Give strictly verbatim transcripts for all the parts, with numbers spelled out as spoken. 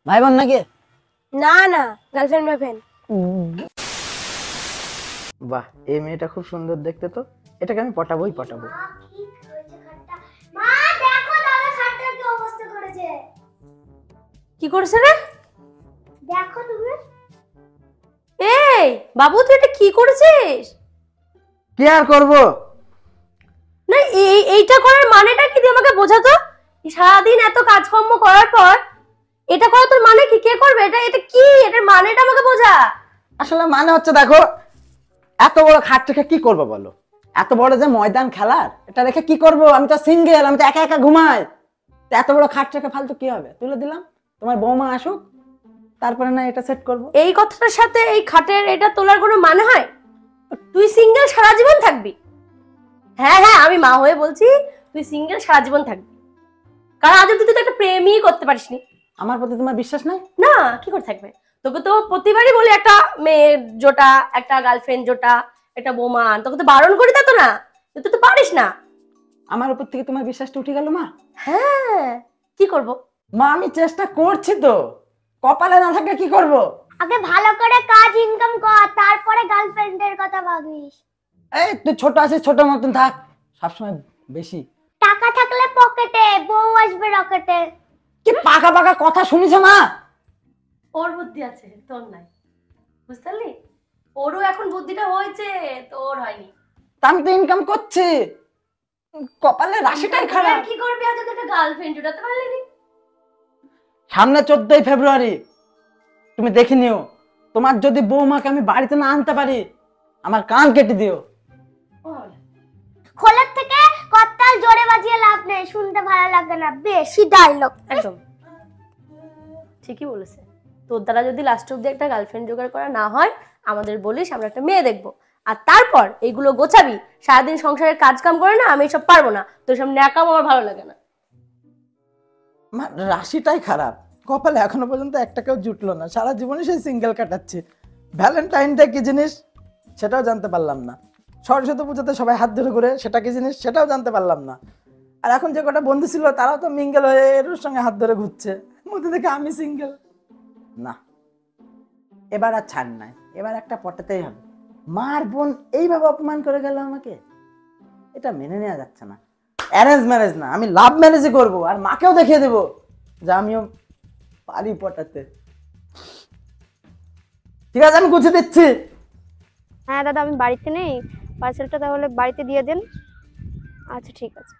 ভাই বোন নাকি? না না, গার্লফ্রেন্ড বয়ফ্রেন্ড। বাহ, এই মেয়েটা খুব সুন্দর দেখতে তো, এটাকে আমি পটাবোই পটাবো। মা দেখো দাদা খাটটার কি অবস্থা করেছে। কি করেছে রে? দেখো তুমি। এই বাবু, তুই এটা কি করেছিস? কি আর করব না, এই এইটা করার মানেটা কি, তুই আমাকে বোঝা তো। সারাদিন এত কাজকর্ম করার পর এটা করা তোর মানে কি? কে করবে এটা? এটা কি, এটার মানেটা আমাকে বোঝা। আসলে মানে হচ্ছে, দেখো এত বড় খাট রেখে কি করবো বলো? এত বড় যে ময়দান খেলার, এটা রেখে কি করব? আমি তো সিঙ্গেল, আমি তো একা একা ঘুমাই। তো এত বড় খাট রেখে ফালতু কি হবে? তুলে দিলাম, তোমার বৌমা আসুক, তারপরে না এটা সেট করব। এই কথাটার সাথে এই খাটের এটা তোলার কোনো মানে হয়? তুই সিঙ্গেল সারা জীবন থাকবি? হ্যাঁ হ্যাঁ, আমি মা হয়ে বলছি, তুই সিঙ্গেল সারা জীবন থাকবি। কারণ আজ অব্দি তুই তো একটা প্রেমই করতে পারিসনি। আমার প্রতি তোমার বিশ্বাস নাই? না, কি করে থাকবে? তোকে তো প্রতিবারই বলি একটা মেয়ে জোটা, একটা গার্লফ্রেন্ড জোটা, একটা বৌমা। তোকে তো বারণ করি, তা তো না, তুই তো পারিস না। আমার উপর থেকে তোমার বিশ্বাসটা উঠে গেল মা। হ্যাঁ, কি করব মা? আমি চেষ্টা করছি তো, কপালে না থাকলে কি করব? আগে ভালো করে কাজ ইনকাম কর, তারপরে গার্লফ্রেন্ডের কথা ভাবিস। এই তুই ছোট আছিস, ছোট মতন থাক, সবসময় বেশি। টাকা থাকলে পকেটে, বউ আসবে রকেটে। কি পাকা পাকা কথা শুনিস মা? ওর বুদ্ধি আছে, তোর নাই, বুঝতে পারলি? ওরও এখন বুদ্ধিটা হয়েছে, তোর হয়নি। তা আমি তো ইনকাম করছি, কপালে রাশিটাই খারাপ। কি করবি? আজ একটা গার্লফ্রেন্ড জোটাতে পারলি না। সামনে চোদ্দই ফেব্রুয়ারি, তুমি দেখে নিও। তোমার যদি বৌমাকে আমি বাড়িতে না আনতে পারি, আমার কান কেটে দিও। খোলার থেকে কত্তাল জোরে বাজিয়ে লাভ নেই, শুনতে ভালো লাগে না, বেশি ডায়লগ। একদম ঠিকই বলেছে। তোর দ্বারা যদি লাস্ট অব্দি একটা গার্লফ্রেন্ড জোগাড় করা না হয়, আমাদের বলিস, আমরা একটা মেয়ে দেখবো, আর তারপর এইগুলো গোছাবি। সারাদিন সংসারের কাজ কাম করে না, আমি এসব পারবো না, তোর সব ন্যাকাম আমার ভালো লাগে না। আমার রাশিটাই খারাপ, কপালে এখনো পর্যন্ত একটা কেউ জুটলো না, সারা জীবনে সেই সিঙ্গেল কাটাচ্ছে। ভ্যালেন্টাইনটা কি জিনিস সেটাও জানতে পারলাম না, সরস্বতী পুজোতে সবাই হাত ধরে ঘুরে সেটা কি জিনিস সেটাও জানতে পারলাম না। আর এখন যে কটা বন্ধু ছিল তারাও তো মিঙ্গেল হয়ে এর সঙ্গে হাত ধরে ঘুরছে, মধ্যে থেকে আমি সিঙ্গেল। না, এবার আর ছাড় নাই, এবার একটা পটাতেই হবে। মার বোন এইভাবে অপমান করে গেল আমাকে, এটা মেনে নেওয়া যাচ্ছে না। অ্যারেঞ্জ ম্যারেজ না, আমি লাভ ম্যারেজই করবো, আর মাকেও দেখিয়ে দেবো যে আমিও পারি পটাতে। ঠিক আছে, আমি গুছিয়ে দিচ্ছি। হ্যাঁ দাদা, আমি বাড়িতে নেই, পার্সেলটা তাহলে বাড়িতে দিয়ে দেন। আচ্ছা ঠিক আছে।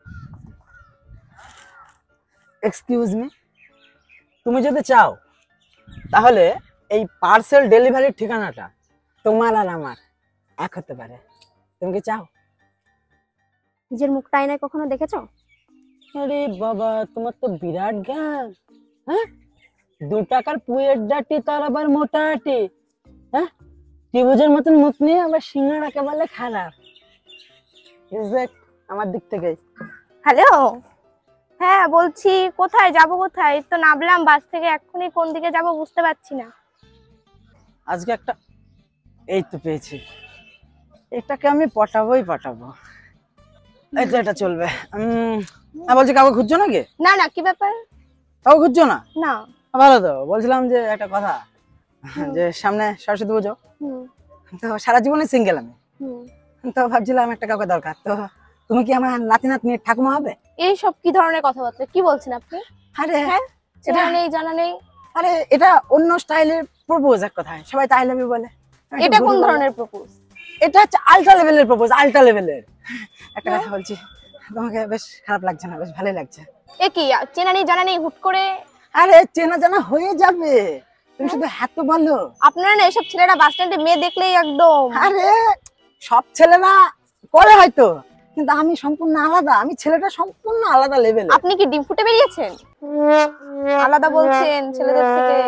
এক্সকিউজ মি, তুমি যদি চাও তাহলে এই পার্সেল ডেলিভারির ঠিকানাটা তোমার আর আমার এক হতে পারে। তুমি কি চাও? নিজের মুখটা আয়নায় কখনো দেখেছো? আরে বাবা, তোমার তো বিরাট জ্ঞান। হ্যাঁ, দু টাকার পুয়ের ডাটি তার আবার মোটা আটি। হ্যাঁ, ত্রিভুজের মতন মুখ নিয়ে আবার সিঙ্গাড়াকে বলে খারাপ। রিজেক্ট আমার দিক থেকে। হ্যালো, হ্যাঁ বলছি, কোথায় যাব? কোথায় তো নামলাম বাস থেকে, এক্ষুনি কোন দিকে যাব বুঝতে পারছি না। আজকে একটা, এই তো পেয়েছি, এটাকে আমি পটাবোই পটাবো। এই তো এটা চলবে। উম বলছি, কাউকে খুঁজছো নাকি? না না, কি ব্যাপার? কাউকে খুঁজছো না? না। ভালো তো। বলছিলাম যে একটা কথা, যে সামনে সরস্বতী পুজো, হুম তো সারা জীবনে সিঙ্গেল আমি, হুম তো ভাবছিলাম একটা কাউকে দরকার। তো তুমি কি আমার নাতি নাতনি ঠাকুমা হবে? এই সব কি ধরনের কথাবার্তা কি বলছেন আপনি? আরে হ্যাঁ, চেনা নেই জানা নেই। আরে এটা অন্য স্টাইলের প্রপোজ, এক কথায় সবাই তাই লাভ ইউ বলে। এটা কোন ধরনের প্রপোজ? এটা হচ্ছে আল্ট্রা লেভেলের প্রপোজ, আল্ট্রা লেভেলের। একটা কথা বলছি, তোমাকে বেশ খারাপ লাগছে না? বেশ ভালোই লাগছে। এ কি চেনা নেই জানা নেই হুট করে? আরে চেনা জানা হয়ে যাবে, তুমি শুধু এত বলো। আপনারা না এসব ছেলেরা বাস স্ট্যান্ডে মেয়ে দেখলেই একদম। আরে সব ছেলেরা করে হয়তো, কিন্তু আমি সম্পূর্ণ আলাদা, আমি ছেলেটা সম্পূর্ণ আলাদা লেভেলে। আপনি কি ডিম ফুটে বেরিয়েছেন? আলাদা বলছেন ছেলেদের থেকে?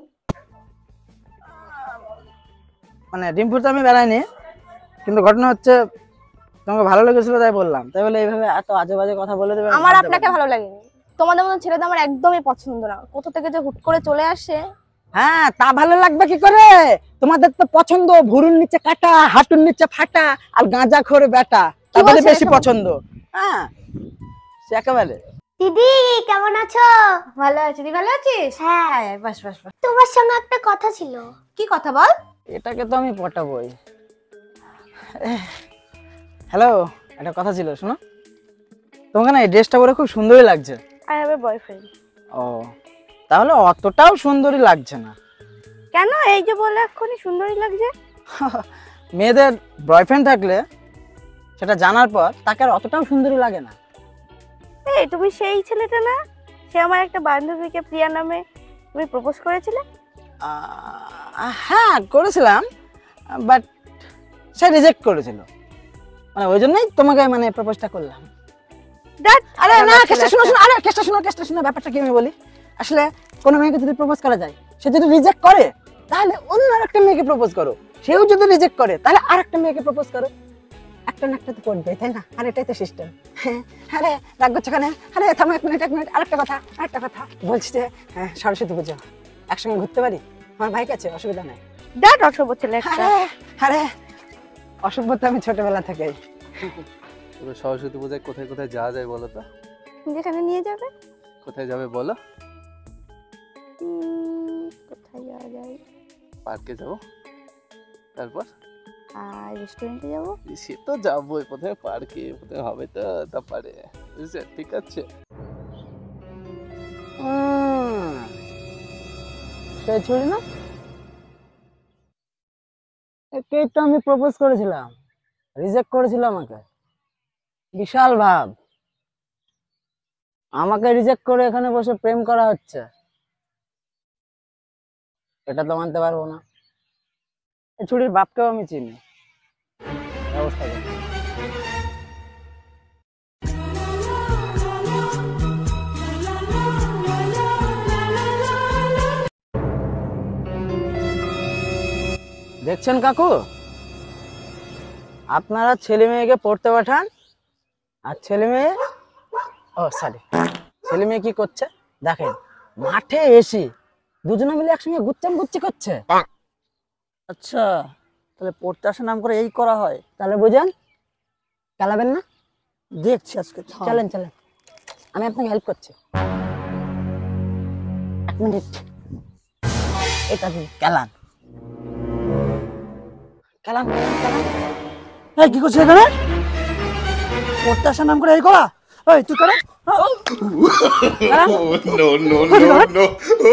মানে ডিম ফুটে আমি বেড়াইনি, কিন্তু ঘটনা হচ্ছে তোমাকে ভালো লেগেছিল তাই বললাম, তাই বলে এইভাবে এত আজে বাজে কথা বলে দেবে? আমার আপনাকে ভালো লাগেনি? তোমাদের মতো ছেলেদের আমার একদমই পছন্দ না, কোথা থেকে যে হুট করে চলে আসে। হ্যাঁ, তা ভালো লাগবে কি করে? তোমাদের তো পছন্দ ভুরুর নিচে কাটা, হাঁটুর নিচে ফাটা, আর গাঁজা খোর বেটা, তারপরে বেশি পছন্দ। হ্যাঁ, সে একেবারে দিদি কেমন আছো? ভালো আছি, তুই ভালো আছিস? হ্যাঁ, বাস বাস বাস। তোমার সঙ্গে একটা কথা ছিল। কি কথা বল? এটাকে তো আমি পটাবই। হ্যালো, একটা কথা ছিল, শোনো। তোমাকে না এই ড্রেসটা পরে খুব সুন্দরই লাগছে। I have a boyfriend. ও, তাহলে অতটাও সুন্দরী লাগছে না। কেন? এই যে বলে এক্ষুনি সুন্দরী লাগছে। মেয়েদের বয়ফ্রেন্ড থাকলে সেটা জানার পর তাকে আর অতটাও সুন্দরী লাগে না। এই তুমি সেই ছেলেটা না, সে আমার একটা বান্ধবীকে প্রিয়া নামে তুমি প্রপোজ করেছিলে? আহ, হ্যাঁ করেছিলাম, বাট সে রিজেক্ট করেছিল, মানে ওই জন্যই তোমাকে মানে প্রপোজটা করলাম। দ্যাট আরে না, কেসটা শুনো শুনো, আরে কেসটা শুনো কেসটা শুনো ব্যাপারটা কি আমি বলি। আসলে কোনো মেয়েকে যদি প্রপোজ করা যায়, সে যদি রিজেক্ট করে তাহলে অন্য আরেকটা মেয়েকে প্রপোজ করো, সেও যদি রিজেক্ট করে তাহলে আরেকটা মেয়েকে প্রপোজ করো। একটা না একটা তো করবে, তাই না? আর এটাই তো সিস্টেম। আরে রাগ করছো কেন? আরে থামো এক মিনিট এক মিনিট আরেকটা কথা আরেকটা কথা বলছি যে হ্যাঁ, সরস্বতী পুজো একসঙ্গে ঘুরতে পারি? আমার ভাই কাছে অসুবিধা নাই। দ্যাট অসভ্য ছেলে একটা। আরে আরে অসভ্য তো আমি ছোটবেলা থেকেই। পুরো সরস্বতী পূজায় কোথায় কোথায় যাওয়া যায় বলো তো? যেখানে নিয়ে যাবে। কোথায় যাবে বলো? উম, কোথায় যাওয়া যায়? পার্কে যাবো, তারপর আর রেস্টুরেন্টে যাবো। সে তো যাবোই, কোথায় পার্কে কোথায় হবে তো তারপরে, বুঝছে? ঠিক আছে। উম, সেই ছুরি না, একেই তো আমি প্রপোজ করেছিলাম, রিজেক্ট করেছিল আমাকে। বিশাল ভাব, আমাকে রিজেক্ট করে এখানে বসে প্রেম করা হচ্ছে, এটা তো মানতে পারবো না। এই ছুরির বাপকেও আমি চিনি, ব্যবস্থা করি। দেখছেন কাকু, আপনারা ছেলে মেয়েকে পড়তে পাঠান, আর ছেলে মেয়ে ও সরি ছেলে মেয়ে কি করছে দেখেন, মাঠে এসে দুজনে মিলে একসঙ্গে গুচ্চাম গুচ্ছি করছে। আচ্ছা, তাহলে পড়তে আসার নাম করে এই করা হয়? তাহলে বুঝেন, চালাবেন না? দেখছি আজকে, চলেন চলেন, আমি আপনাকে হেল্প করছি। এক মিনিট, এটা দিন, চালান চালান চালান। এই কি করছিস এখানে? পড়তে আসার নাম করে এই করা? ওই তুই করে no, no, no, no.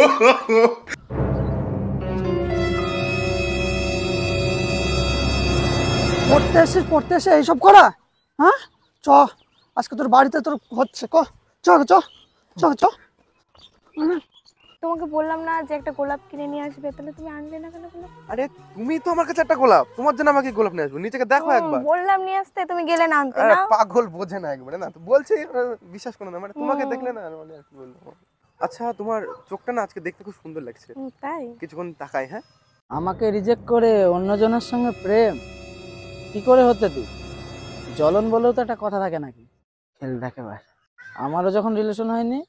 পড়তে এসেছিস, পড়তে এসে এইসব করা? হ্যাঁ, চ আজকে তোর বাড়িতে তোর হচ্ছে, ক চ চ চ চ। তোমাকে বললাম না যে একটা গোলাপ কিনে নিয়ে আসবে, তাহলে তুমি আনলে না কেন গোলাপ? আরে তুমি তো আমার কাছে একটা গোলাপ, তোমার জন্য আমাকে গোলাপ নিয়ে আসবো, নিচেকে দেখো হুম, একবার। বললাম নিয়ে আসতে, তুমি গেলে না আনতে। আরে না পাগল, বোঝে না একবারে, না তো বলছি আহ, বিশ্বাস করো না, মানে তোমাকে দেখলে না মানে আর কি বলবো। আচ্ছা, তোমার চোখটা না আজকে দেখতে খুব সুন্দর লাগছে, হুম, তাই? কিছুক্ষণ তাকাই। হ্যাঁ, আমাকে রিজেক্ট করে অন্যজনের সঙ্গে প্রেম কি করে হতে তুই? জ্বলন বলেও তো একটা কথা থাকে নাকি? খেল দেখে বার, আমারও যখন রিলেশন হয়নি,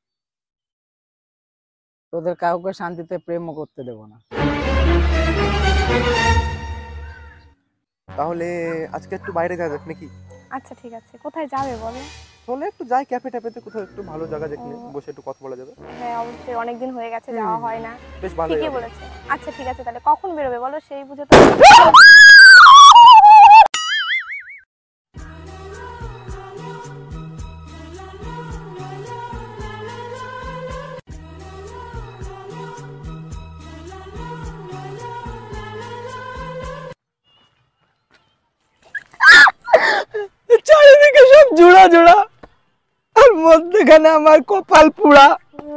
তোদের কাউকে শান্তিতে প্রেমও করতে দেব না। তাহলে আজকে একটু বাইরে যাওয়া যাক নাকি? আচ্ছা ঠিক আছে, কোথায় যাবে বলো? চলে একটু যাই ক্যাফে ট্যাফেতে, কোথাও একটু ভালো জায়গা যেখানে বসে একটু কথা বলা যাবে। হ্যাঁ অবশ্যই, অনেকদিন হয়ে গেছে যাওয়া হয় না। বেশ ভালো ঠিকই যাবে। বলেছো। আচ্ছা ঠিক আছে, তাহলে কখন বেরোবে বলো, সেই বুঝে তো। চারিদিকে সব জোড়া জোড়া, আর মধ্যখানে আমার কপাল পুরা।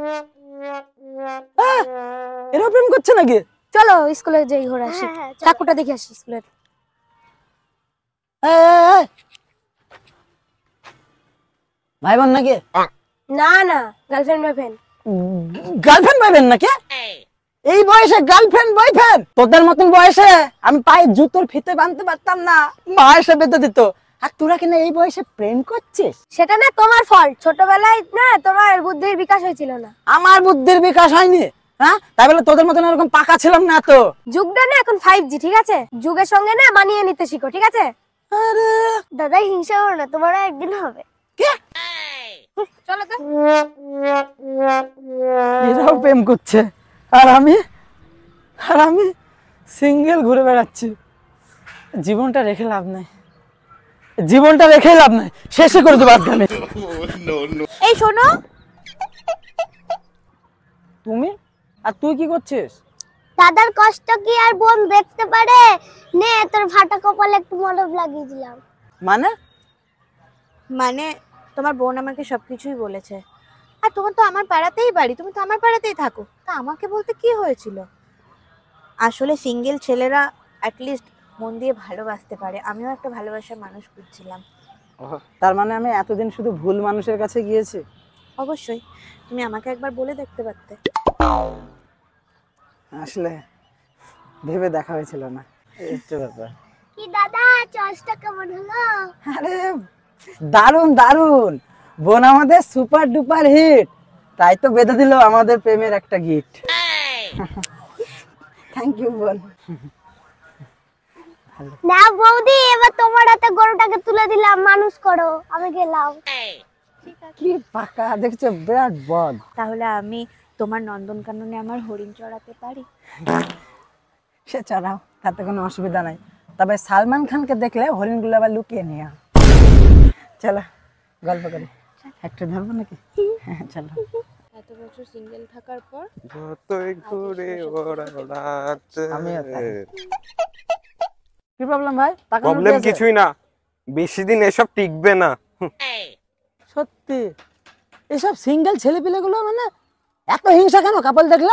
আহ, এরা প্রেম করছে নাকি? চলো স্কুলে যাই ঘুরে আসি, কাকুটা দেখে আসি স্কুলের। এই, এই, এই। ভাই বোন নাকি? না না, গার্লফ্রেন্ড বয়ফ্রেন্ড। গার্লফ্রেন্ড পাইবেন নাকি? এই বয়সে গার্লফ্রেন্ড বয়ফ্রেন্ড? তোদের মতন বয়সে আমি পায়ে জুতোর ফিতে বাঁধতে পারতাম না, মা এসে বেঁধে দিত। আর তোরা কিনা এই বয়সে প্রেম করছিস? সেটা না তোমার ফল্ট, ছোটবেলায় না তোমার বুদ্ধির বিকাশ হয়েছিল না। আমার বুদ্ধির বিকাশ হয়নি? হ্যাঁ, তাই বলে তোদের মতন এরকম পাকা ছিলাম না তো। যুগটা না এখন ফাইভ জি, ঠিক আছে? যুগের সঙ্গে না মানিয়ে নিতে শিখো, ঠিক আছে? আরে দাদাই হিংসা করো না, তোমারও একদিন হবে। কে? চলো তো। এরাও প্রেম করছে আর আমি আর আমি সিঙ্গেল ঘুরে বেড়াচ্ছি। জীবনটা রেখে লাভ নাই, জীবনটা রেখে লাভ নাই, শেষে করে দেবো আজকে আমি। এই শোনো, তুমি আর তুই কি করছিস? দাদার কষ্ট কি আর বোন দেখতে পারে? নে তোর ফাটা কপালে একটু মলম লাগিয়ে দিলাম। মানে মানে তোমার বোন আমাকে সবকিছুই বলেছে। আর তোমার তো আমার পাড়াতেই বাড়ি, তুমি তো আমার পাড়াতেই থাকো, তা আমাকে বলতে কি হয়েছিল? আসলে সিঙ্গেল ছেলেরা অ্যাটলিস্ট মন দিয়ে ভালোবাসতে পারে, আমিও একটা ভালোবাসার মানুষ খুঁজছিলাম। তার মানে আমি এতদিন শুধু ভুল মানুষের কাছে গিয়েছি? অবশ্যই, তুমি আমাকে একবার বলে দেখতে পারতে। আসলে ভেবে দেখা হয়েছিল না, একটু ব্যাপার। কি দাদা চয়েসটা কেমন হলো? আরে দারুন দারুন, বোন আমাদের সুপার ডুপার হিট, তাই তো বেঁধে দিল আমাদের প্রেমের একটা গিফট। থ্যাংক ইউ বোন। না বৌদি, এবার তোমার হাতে গরুটাকে তুলে দিলাম, মানুষ করো, আমি গেলাম। কি পাকা দেখছো, বিরাট বদ। তাহলে আমি তোমার নন্দনকাননে আমার হরিণ চড়াতে পারি? সে চড়াও, তাতে কোনো অসুবিধা নাই, তবে সালমান খানকে দেখলে হরিণগুলো আবার লুকিয়ে নিও। চলো গল্প করি, একটা ধরবো নাকি? হ্যাঁ চলো। এত বছর সিঙ্গেল থাকার পর যতই ঘুরে ওড়াতে আমিও তাই। কি প্রবলেম ভাই? টাকা নোট প্রবলেম দিয়েছে? কিছুই না, বেশি দিন এসব টিকবে না। সত্যি এসব সিঙ্গেল ছেলে পিলেগুলো মানে এত হিংসা কেন কাপল দেখলে?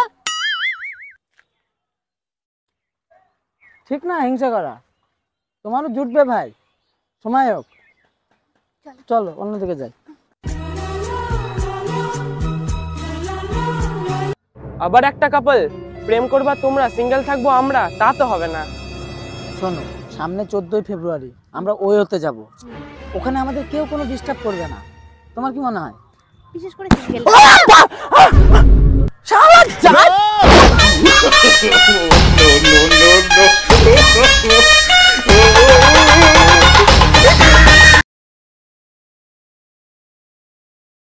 ঠিক না হিংসা করা, তোমারও জুটবে ভাই, সময় হোক। চলো অন্যদিকে যাই। আবার একটা কাপল প্রেম করবা তোমরা, সিঙ্গেল থাকবো আমরা, তা তো হবে না। শোনো, সামনে চোদ্দই ফেব্রুয়ারি আমরা ওই হতে যাব, ওখানে আমাদের কেউ কোনো ডিস্টার্ব করবে না, তোমার কি মনে হয়? বিশেষ করে সিঙ্গেল